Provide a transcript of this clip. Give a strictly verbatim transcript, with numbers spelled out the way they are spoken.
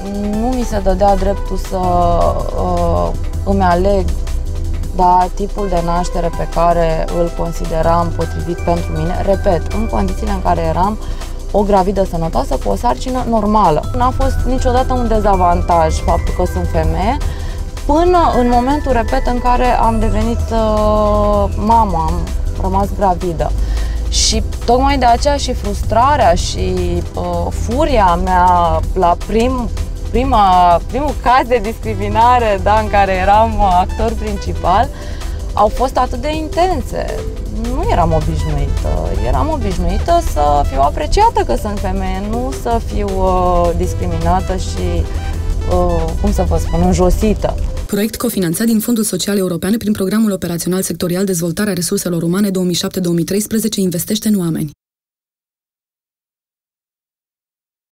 nu mi se dădea dreptul să uh, îmi aleg da, tipul de naștere pe care îl consideram potrivit pentru mine, repet, în condițiile în care eram o gravidă sănătoasă cu o sarcină normală. N-a fost niciodată un dezavantaj faptul că sunt femeie, până în momentul, repet, în care am devenit uh, mamă, am rămas gravidă. Și tocmai de aceea și frustrarea și uh, furia mea la prim, prima, primul caz de discriminare, da, în care eram actor principal, au fost atât de intense. Nu eram obișnuită. Eram obișnuită să fiu apreciată că sunt femeie, nu să fiu uh, discriminată și, uh, cum să vă spun, înjosită. Proiect cofinanțat din Fondul Social European prin Programul Operațional Sectorial Dezvoltarea Resurselor Umane două mii șapte două mii treisprezece investește în oameni.